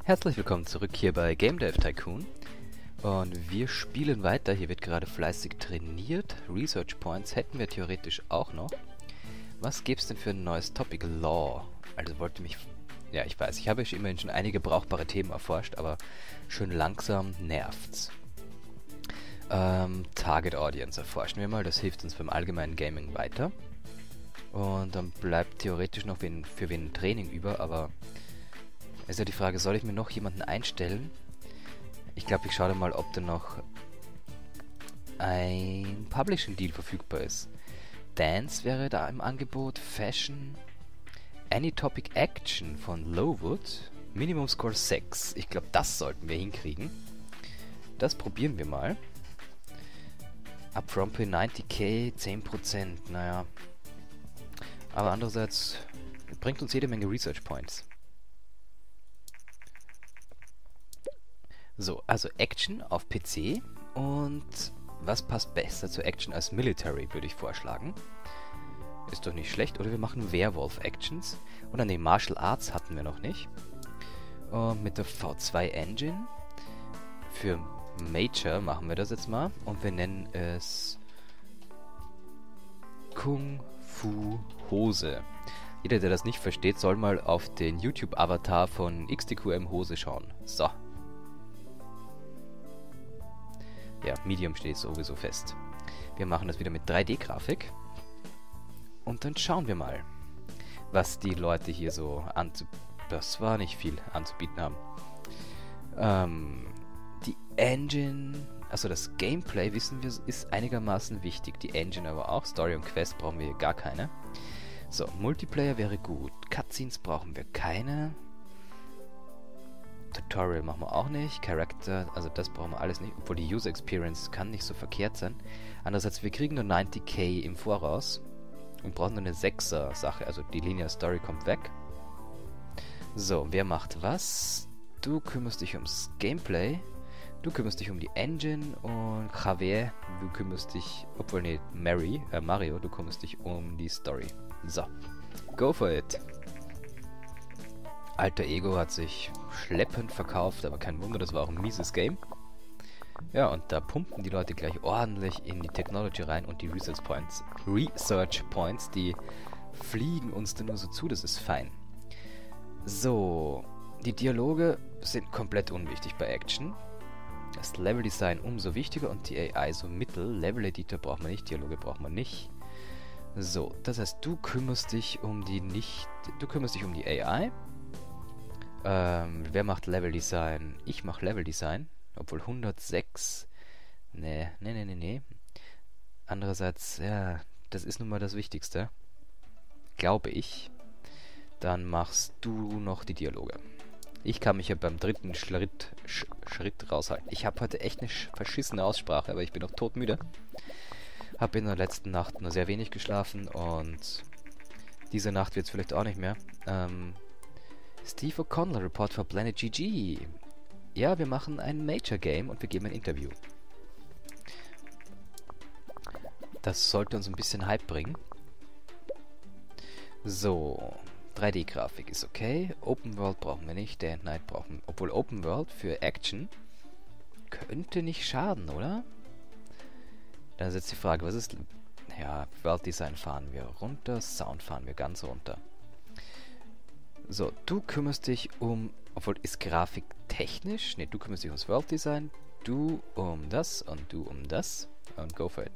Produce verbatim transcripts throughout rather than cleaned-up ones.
Herzlich willkommen zurück hier bei Game Dev Tycoon. Und wir spielen weiter. Hier wird gerade fleißig trainiert. Research Points hätten wir theoretisch auch noch. Was gibt's denn für ein neues Topic? Law. Also wollte mich... Ja, ich weiß, ich habe immerhin schon einige brauchbare Themen erforscht, aber schön langsam nervt's. Ähm, Target Audience erforschen wir mal. Das hilft uns beim allgemeinen Gaming weiter. Und dann bleibt theoretisch noch wen, für wen ein Training über, aber... ist ja die Frage, soll ich mir noch jemanden einstellen? Ich glaube, ich schaue dann mal, ob da noch ein Publishing-Deal verfügbar ist. Dance wäre da im Angebot, Fashion, Any Topic Action von Lowood, Minimum Score sechs. Ich glaube, das sollten wir hinkriegen. Das probieren wir mal. Upfront Pay neunzig K, zehn Prozent, naja. Aber andererseits bringt uns jede Menge Research Points. So, also Action auf P C und was passt besser zu Action als Military, würde ich vorschlagen. Ist doch nicht schlecht. Oder wir machen Werewolf-Actions. Und an den Martial Arts hatten wir noch nicht. Und mit der V zwei Engine für Major machen wir das jetzt mal. Und wir nennen es Kung Fu Hose. Jeder, der das nicht versteht, soll mal auf den YouTube-Avatar von X T Q M Hose schauen. So. Ja, Medium steht sowieso fest. Wir machen das wieder mit drei D-Grafik. Und dann schauen wir mal, was die Leute hier so anzubieten... Das war nicht viel anzubieten haben. Ähm, die Engine... Also das Gameplay, wissen wir, ist einigermaßen wichtig. Die Engine aber auch. Story und Quest brauchen wir hier gar keine. So, Multiplayer wäre gut. Cutscenes brauchen wir keine. Tutorial machen wir auch nicht. Character, also das brauchen wir alles nicht. Obwohl die User Experience kann nicht so verkehrt sein. Andererseits, wir kriegen nur neunzig K im Voraus. Und brauchen nur eine sechser Sache. Also die Linear Story kommt weg. So, wer macht was? Du kümmerst dich ums Gameplay. Du kümmerst dich um die Engine. Und Javier, du kümmerst dich... Obwohl, nee, Mary, äh, Mario, du kümmerst dich um die Story. So, go for it. Alter Ego hat sich schleppend verkauft, aber kein Wunder, das war auch ein mieses Game. Ja, und da pumpen die Leute gleich ordentlich in die Technology rein und die Research Points, Research Points, die fliegen uns dann nur so zu, das ist fein. So, die Dialoge sind komplett unwichtig bei Action. Das Leveldesign umso wichtiger und die A I so mittel. Level Editor braucht man nicht, Dialoge braucht man nicht. So, das heißt, du kümmerst dich um die nicht... Du kümmerst dich um die A I. Ähm, wer macht Leveldesign? Ich mache Leveldesign. Obwohl hundertsechs... Nee, nee, nee, nee, nee. Andererseits, ja, das ist nun mal das Wichtigste. Glaube ich. Dann machst du noch die Dialoge. Ich kann mich ja beim dritten Schritt, Sch Schritt raushalten. Ich habe heute echt eine verschissene Aussprache, aber ich bin noch todmüde. Habe in der letzten Nacht nur sehr wenig geschlafen und diese Nacht wird es vielleicht auch nicht mehr. Ähm... Steve O'Connell, Report for Planet G G. Ja, wir machen ein Major Game und wir geben ein Interview. Das sollte uns ein bisschen Hype bringen. So, drei D-Grafik ist okay. Open World brauchen wir nicht. Day and Night brauchen wir. Obwohl Open World für Action könnte nicht schaden, oder? Dann ist jetzt die Frage, was ist... Ja, World Design fahren wir runter, Sound fahren wir ganz runter. So, du kümmerst dich um... Obwohl, ist Grafik technisch? Ne, du kümmerst dich ums World Design. Du um das und du um das. Und go for it.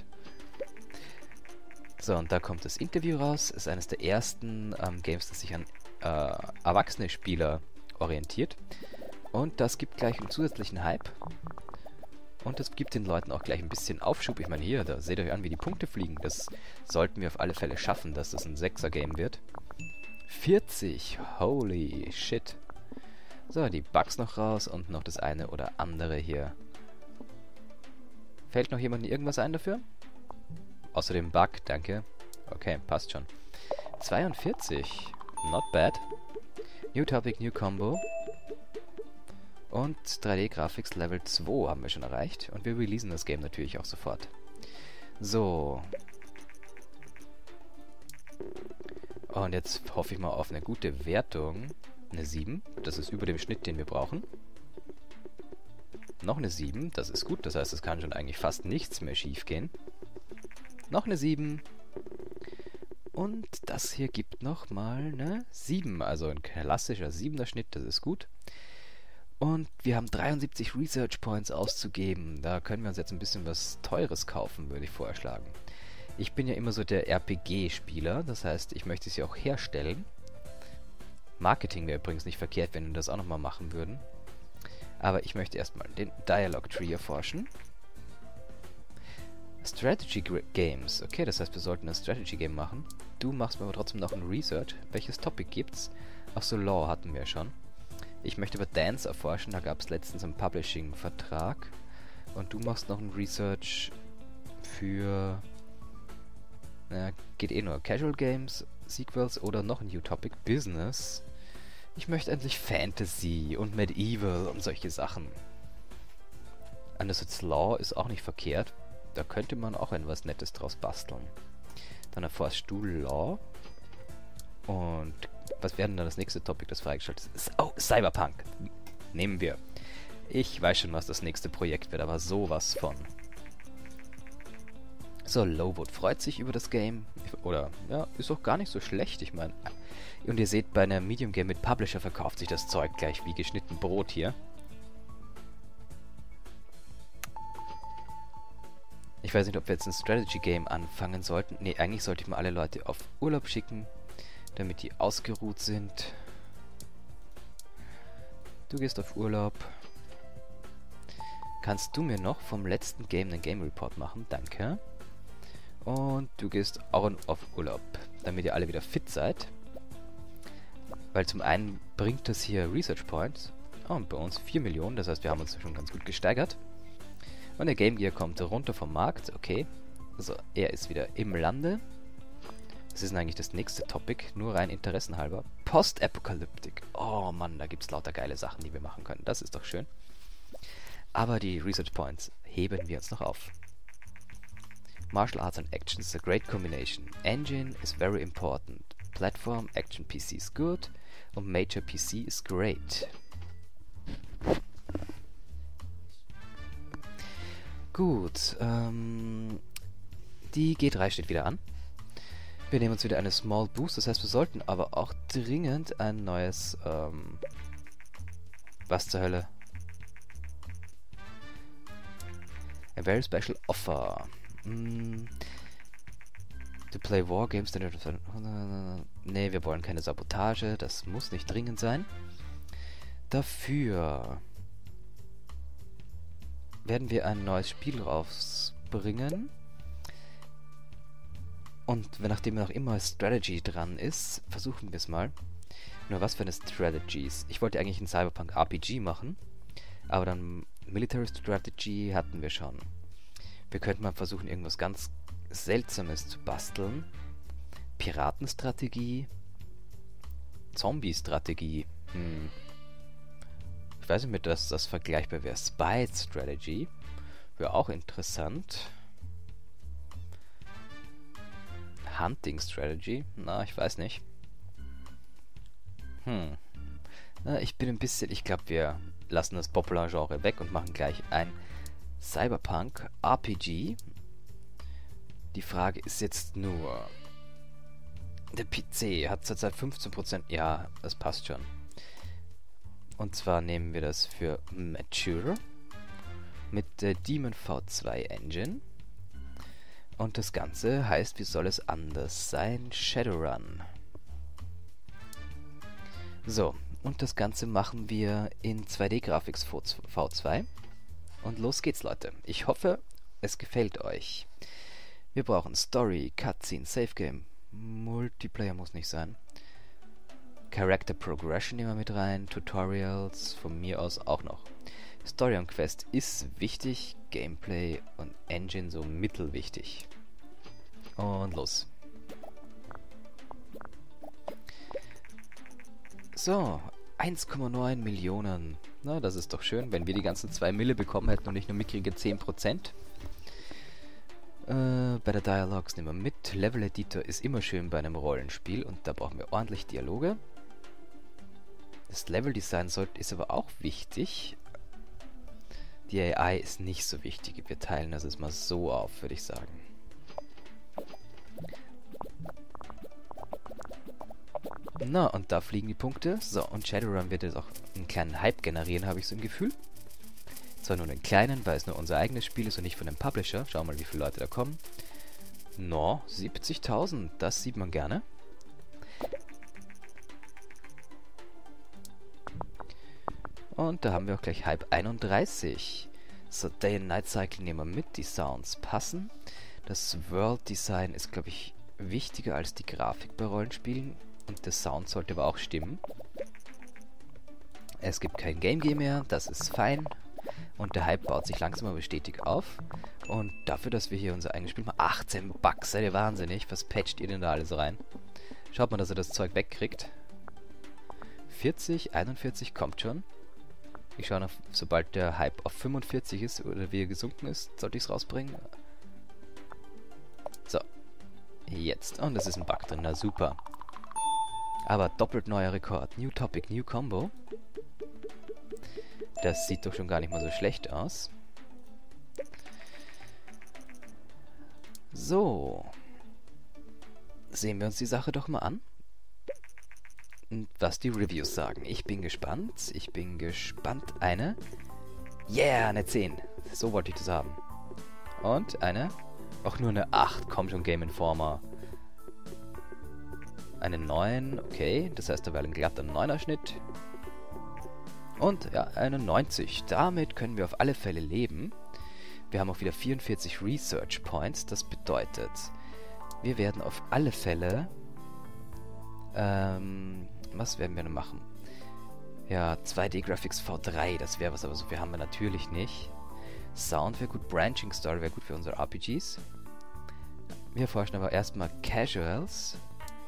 So, und da kommt das Interview raus. Ist eines der ersten ähm, Games, das sich an äh, erwachsene Spieler orientiert. Und das gibt gleich einen zusätzlichen Hype. Und das gibt den Leuten auch gleich ein bisschen Aufschub. Ich meine, hier, da seht euch an, wie die Punkte fliegen. Das sollten wir auf alle Fälle schaffen, dass das ein Sechser-Game wird. vierzig, holy shit. So, die Bugs noch raus und noch das eine oder andere hier. Fällt noch jemandem irgendwas ein dafür? Außer dem Bug, danke. Okay, passt schon. zweiundvierzig, not bad. New Topic, New Combo. Und drei D-Graphics Level zwei haben wir schon erreicht. Und wir releasen das Game natürlich auch sofort. So. Und jetzt hoffe ich mal auf eine gute Wertung. Eine sieben, das ist über dem Schnitt, den wir brauchen. Noch eine sieben, das ist gut, das heißt, es kann schon eigentlich fast nichts mehr schief gehen. Noch eine sieben. Und das hier gibt nochmal eine sieben, also ein klassischer siebener Schnitt, das ist gut. Und wir haben dreiundsiebzig Research Points auszugeben. Da können wir uns jetzt ein bisschen was Teures kaufen, würde ich vorschlagen. Ich bin ja immer so der R P G-Spieler, das heißt, ich möchte es ja auch herstellen. Marketing wäre übrigens nicht verkehrt, wenn wir das auch nochmal machen würden. Aber ich möchte erstmal den Dialogue Tree erforschen. Strategy Games. Okay, das heißt, wir sollten ein Strategy Game machen. Du machst mir aber trotzdem noch ein Research. Welches Topic gibt's? Achso, Law hatten wir schon. Ich möchte aber Dance erforschen. Da gab es letztens einen Publishing-Vertrag. Und du machst noch ein Research für... Na, geht eh nur. Casual Games, Sequels oder noch ein New Topic. Business. Ich möchte endlich Fantasy und Medieval und solche Sachen. Andererseits Law ist auch nicht verkehrt. Da könnte man auch etwas Nettes draus basteln. Dann erforschst du Law. Und was wäre denn dann das nächste Topic, das freigeschaltet ist? Oh, Cyberpunk. Nehmen wir. Ich weiß schon, was das nächste Projekt wird, aber sowas von. So, Lowwood freut sich über das Game. Oder, ja, ist auch gar nicht so schlecht, ich meine. Und ihr seht, bei einer Medium Game mit Publisher verkauft sich das Zeug gleich wie geschnitten Brot hier. Ich weiß nicht, ob wir jetzt ein Strategy Game anfangen sollten. Ne, eigentlich sollte ich mal alle Leute auf Urlaub schicken, damit die ausgeruht sind. Du gehst auf Urlaub. Kannst du mir noch vom letzten Game einen Game Report machen? Danke. Und du gehst auch auf Urlaub, damit ihr alle wieder fit seid. Weil zum einen bringt das hier Research Points. Oh, und bei uns vier Millionen, das heißt, wir haben uns schon ganz gut gesteigert. Und der Game Gear kommt runter vom Markt, okay. Also, er ist wieder im Lande. Das ist eigentlich das nächste Topic, nur rein interessenhalber. Post-Apokalyptik. Oh Mann, da gibt es lauter geile Sachen, die wir machen können. Das ist doch schön. Aber die Research Points heben wir uns noch auf. Martial Arts and Action is a great combination. Engine is very important. Platform, Action P C is good. Und Major P C is great. Gut, ähm, die G drei steht wieder an. Wir nehmen uns wieder eine Small Boost, das heißt, wir sollten aber auch dringend ein neues, ähm, was zur Hölle? A very special offer. Mm, to play War Games. Ne, wir wollen keine Sabotage, das muss nicht dringend sein. Dafür werden wir ein neues Spiel rausbringen. Und wenn nachdem noch immer Strategy dran ist, versuchen wir es mal. Nur was für eine Strategies? Ich wollte eigentlich ein Cyberpunk R P G machen, aber dann Military Strategy hatten wir schon. Wir könnten mal versuchen, irgendwas ganz Seltsames zu basteln. Piratenstrategie. Zombie-Strategie. Hm. Ich weiß nicht, mit dass das vergleichbar wäre. Spy Strategy. Wäre auch interessant. Hunting Strategy. Na, ich weiß nicht. Hm. Na, ich bin ein bisschen... Ich glaube, wir lassen das Popular-Genre weg und machen gleich ein Cyberpunk R P G. Die Frage ist jetzt nur... Der P C hat zurzeit fünfzehn Prozent. Ja, das passt schon. Und zwar nehmen wir das für Mature mit der Demon V zwei Engine. Und das Ganze heißt, wie soll es anders sein? Shadowrun. So, und das Ganze machen wir in zwei D Graphics V zwei. Und los geht's, Leute. Ich hoffe, es gefällt euch. Wir brauchen Story, Cutscene, Save Game. Multiplayer muss nicht sein. Character Progression nehmen wir mit rein. Tutorials von mir aus auch noch. Story und Quest ist wichtig. Gameplay und Engine so mittelwichtig. Und los. So, eins Komma neun Millionen. Na, das ist doch schön, wenn wir die ganzen zwei Mille bekommen hätten und nicht nur mickrige zehn Prozent. Äh, bei der Dialogs nehmen wir mit. Level Editor ist immer schön bei einem Rollenspiel und da brauchen wir ordentlich Dialoge. Das Level-Design sollte, ist aber auch wichtig. Die A I ist nicht so wichtig. Wir teilen das jetzt mal so auf, würde ich sagen. Na, und da fliegen die Punkte. So, und Shadowrun wird jetzt auch einen kleinen Hype generieren, habe ich so ein Gefühl. Zwar nur einen kleinen, weil es nur unser eigenes Spiel ist und nicht von dem Publisher. Schauen wir mal, wie viele Leute da kommen. No, siebzigtausend, das sieht man gerne. Und da haben wir auch gleich Hype einunddreißig. So, Day and Night Cycle nehmen wir mit. Die Sounds passen. Das World Design ist, glaube ich, wichtiger als die Grafik bei Rollenspielen. Und der Sound sollte aber auch stimmen. Es gibt kein Game Gear mehr. Das ist fein. Und der Hype baut sich langsam aber stetig auf. Und dafür, dass wir hier unser eigenes Spiel machen. achtzehn Bucks, seid ihr wahnsinnig? Was patcht ihr denn da alles rein? Schaut mal, dass ihr das Zeug wegkriegt. vierzig, einundvierzig, kommt schon. Ich schaue noch, sobald der Hype auf fünfundvierzig ist oder wie er gesunken ist, sollte ich es rausbringen. So. Jetzt. Und es ist ein Bug drin. Na super. Aber doppelt neuer Rekord. New Topic, New Combo. Das sieht doch schon gar nicht mal so schlecht aus. So. Sehen wir uns die Sache doch mal an. Und was die Reviews sagen. Ich bin gespannt. Ich bin gespannt. Eine. Yeah, eine zehn. So wollte ich das haben. Und eine. Auch nur eine acht. Komm schon, Game Informer. Eine neun. Okay, das heißt, da wäre ein glatter neuner Schnitt. Und ja, eine neunzig. Damit können wir auf alle Fälle leben. Wir haben auch wieder vierundvierzig Research Points. Das bedeutet, wir werden auf alle Fälle... Ähm... Was werden wir denn machen? Ja, zwei D Graphics V drei, das wäre was, aber so viel haben wir natürlich nicht. Sound wäre gut, Branching Story wäre gut für unsere R P Gs. Wir erforschen aber erstmal Casuals.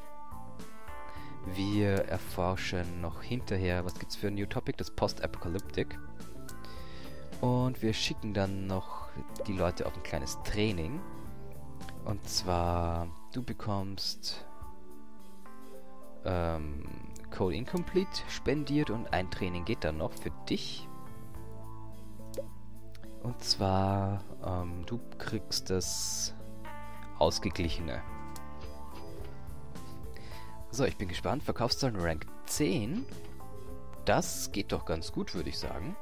Wir erforschen noch hinterher, was gibt's für ein New Topic? Das Post-Apocalyptic. Und wir schicken dann noch die Leute auf ein kleines Training. Und zwar, du bekommst... Ähm, Code Incomplete spendiert und ein Training geht dann noch für dich. Und zwar, ähm, du kriegst das Ausgeglichene. So, ich bin gespannt. Verkaufszahlen Rank zehn. Das geht doch ganz gut, würde ich sagen.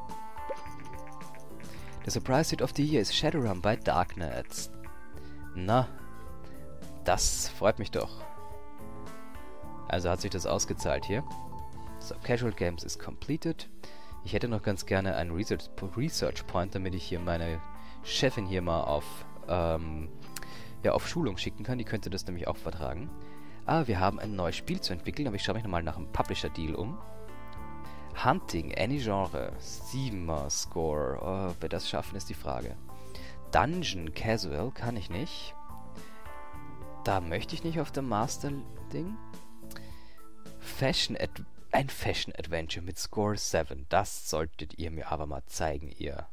Der Surprise Hit of the Year ist Shadowrun bei Darknet. Na, das freut mich doch. Also hat sich das ausgezahlt hier. So, Casual Games ist completed. Ich hätte noch ganz gerne einen Research, Research Point, damit ich hier meine Chefin hier mal auf, ähm, ja, auf Schulung schicken kann. Die könnte das nämlich auch vertragen. Ah, wir haben ein neues Spiel zu entwickeln, aber ich schaue mich nochmal nach einem Publisher-Deal um. Hunting, any Genre, siebener Score. Oh, ob wir das schaffen, ist die Frage. Dungeon, Casual, kann ich nicht. Da möchte ich nicht auf dem Master-Ding. Fashion Ad ein Fashion Adventure mit Score sieben. Das solltet ihr mir aber mal zeigen, ihr.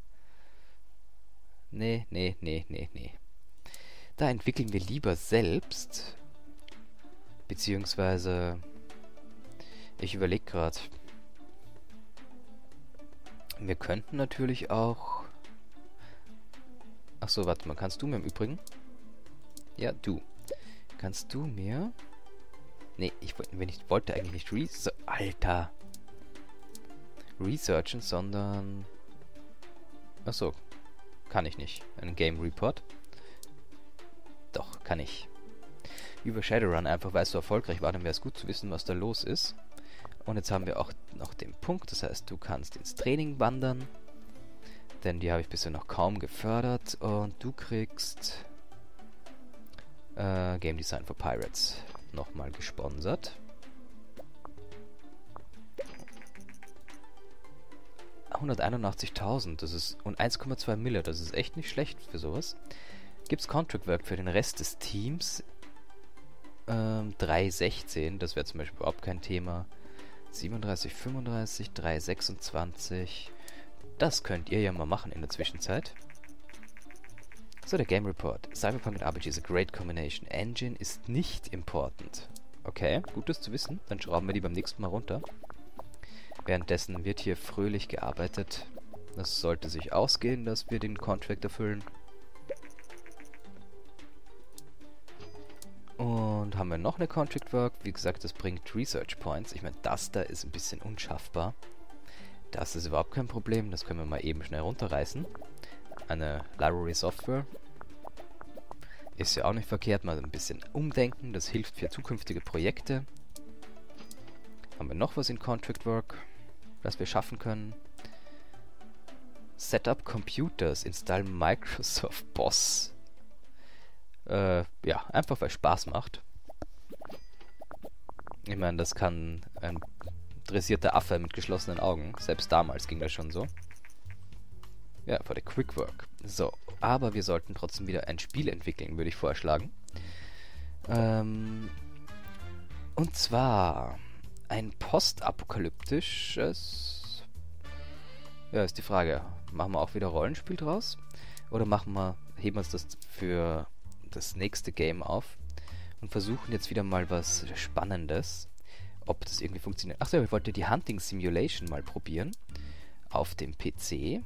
Nee, nee, nee, nee, nee. Da entwickeln wir lieber selbst. Beziehungsweise... Ich überlege gerade. Wir könnten natürlich auch... Achso, warte mal. Kannst du mir im Übrigen... Ja, du. Kannst du mir... Nee, ich, wenn ich wollte eigentlich nicht Research... Alter! Researchen, sondern... Achso. Kann ich nicht. Ein Game Report. Doch, kann ich. Über Shadowrun, einfach weil es so erfolgreich war, dann wäre es gut zu wissen, was da los ist. Und jetzt haben wir auch noch den Punkt, das heißt, du kannst ins Training wandern. Denn die habe ich bisher noch kaum gefördert. Und du kriegst... Äh, Game Design for Pirates. Nochmal gesponsert. hunderteinundachtzigtausend, das ist... Und eins Komma zwei Mille, das ist echt nicht schlecht für sowas. Gibt's Contract Work für den Rest des Teams? Ähm, drei sechzehn, das wäre zum Beispiel überhaupt kein Thema. siebenunddreißig fünfunddreißig, drei sechsundzwanzig. Das könnt ihr ja mal machen in der Zwischenzeit. So, der Game Report. Cyberpunk und R P G is a great combination. Engine ist nicht important. Okay, gut das zu wissen. Dann schrauben wir die beim nächsten Mal runter. Währenddessen wird hier fröhlich gearbeitet. Das sollte sich ausgehen, dass wir den Contract erfüllen. Und haben wir noch eine Contract Work. Wie gesagt, das bringt Research Points. Ich meine, das da ist ein bisschen unschaffbar. Das ist überhaupt kein Problem. Das können wir mal eben schnell runterreißen. Eine Library Software. Ist ja auch nicht verkehrt. Mal ein bisschen umdenken. Das hilft für zukünftige Projekte. Haben wir noch was in Contract Work, das wir schaffen können? Setup Computers, install Microsoft Boss. Äh, ja, einfach weil es Spaß macht. Ich meine, das kann ein dressierter Affe mit geschlossenen Augen. Selbst damals ging das schon so. Ja, für die Quick Work. So, aber wir sollten trotzdem wieder ein Spiel entwickeln, würde ich vorschlagen. Ähm, und zwar ein postapokalyptisches... Ja, ist die Frage. Machen wir auch wieder Rollenspiel draus? Oder machen wir, heben wir uns das für das nächste Game auf und versuchen jetzt wieder mal was Spannendes. Ob das irgendwie funktioniert. Achso, ich wollte die Hunting Simulation mal probieren. Auf dem P C.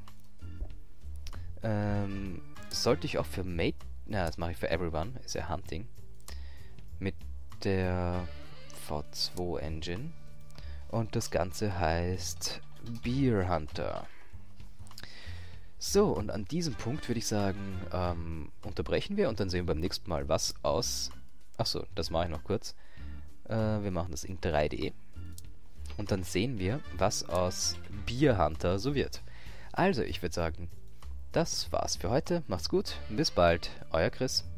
Ähm, sollte ich auch für Mate... Na, das mache ich für Everyone. Ist ja Hunting. Mit der V zwei Engine. Und das Ganze heißt Beer Hunter. So, und an diesem Punkt würde ich sagen, ähm, unterbrechen wir und dann sehen wir beim nächsten Mal, was aus... Achso, das mache ich noch kurz. Äh, wir machen das in drei D. Und dann sehen wir, was aus Beer Hunter so wird. Also, ich würde sagen, das war's für heute. Macht's gut. Bis bald. Euer Chris.